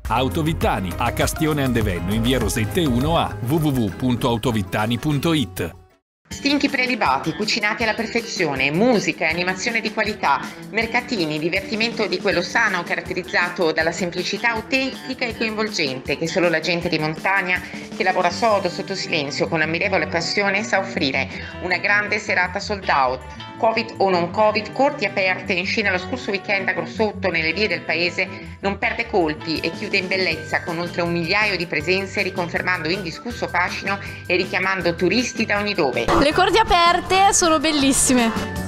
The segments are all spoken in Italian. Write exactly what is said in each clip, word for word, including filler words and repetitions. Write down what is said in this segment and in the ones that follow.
Autovittani, a Castione Andevenno in via Rosette uno A, w w w punto autovittani punto i t. Stinchi prelibati, cucinati alla perfezione, musica e animazione di qualità, mercatini, divertimento di quello sano caratterizzato dalla semplicità autentica e coinvolgente che solo la gente di montagna che lavora sodo sotto silenzio con ammirevole passione sa offrire. Una grande serata sold out. Covid o non Covid, corti aperte in scena lo scorso weekend a Grossotto nelle vie del paese, non perde colpi e chiude in bellezza con oltre un migliaio di presenze, riconfermando indiscusso fascino e richiamando turisti da ogni dove. Le corti aperte sono bellissime.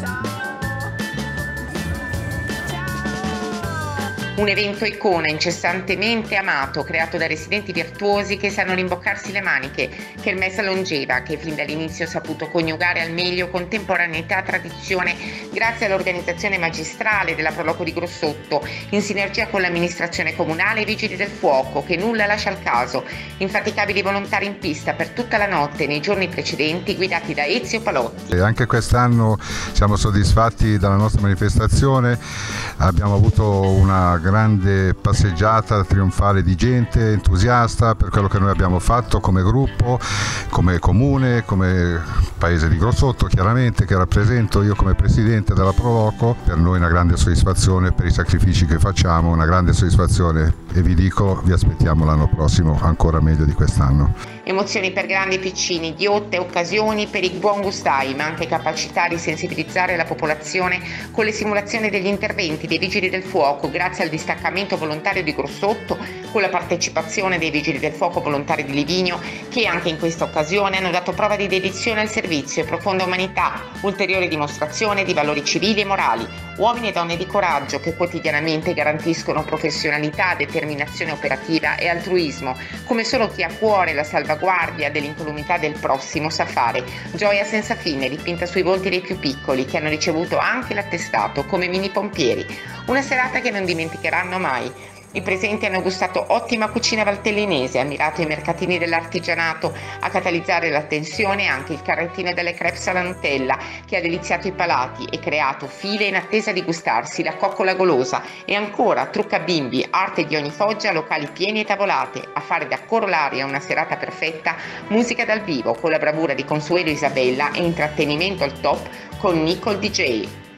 Un evento icona incessantemente amato, creato da residenti virtuosi che sanno rimboccarsi le maniche, Kermesse longeva che fin dall'inizio ha saputo coniugare al meglio contemporaneità e tradizione grazie all'organizzazione magistrale della Proloco di Grossotto, in sinergia con l'amministrazione comunale e i vigili del fuoco, che nulla lascia al caso. Infaticabili volontari in pista per tutta la notte nei giorni precedenti, guidati da Ezio Palotti. E anche quest'anno siamo soddisfatti della nostra manifestazione, abbiamo avuto una grande passeggiata trionfale di gente entusiasta per quello che noi abbiamo fatto come gruppo, come comune, come paese di Grossotto chiaramente, che rappresento io come presidente della Proloco. Per noi una grande soddisfazione per i sacrifici che facciamo, una grande soddisfazione, e vi dico, vi aspettiamo l'anno prossimo ancora meglio di quest'anno. Emozioni per grandi e piccini, ghiotte, occasioni per i buon gustai, ma anche capacità di sensibilizzare la popolazione con le simulazioni degli interventi dei Vigili del Fuoco grazie al distaccamento volontario di Grossotto, con la partecipazione dei Vigili del Fuoco volontari di Livigno, che anche in questa occasione hanno dato prova di dedizione al servizio e profonda umanità, ulteriore dimostrazione di valori civili e morali, uomini e donne di coraggio che quotidianamente garantiscono professionalità, determinazione operativa e altruismo, come solo chi ha a cuore la salvaguardia dell'incolumità del prossimo sa fare. Gioia senza fine dipinta sui volti dei più piccoli, che hanno ricevuto anche l'attestato come mini pompieri. Una serata che non dimenticheranno mai. I presenti hanno gustato ottima cucina valtellinese, ammirato i mercatini dell'artigianato, a catalizzare l'attenzione anche il carrettino delle crepes alla Nutella, che ha deliziato i palati e creato file in attesa di gustarsi la coccola golosa, e ancora trucca bimbi, arte di ogni foggia, locali pieni e tavolate, a fare da corollario a una serata perfetta, musica dal vivo con la bravura di Consuelo Isabella e intrattenimento al top con Nicole D J.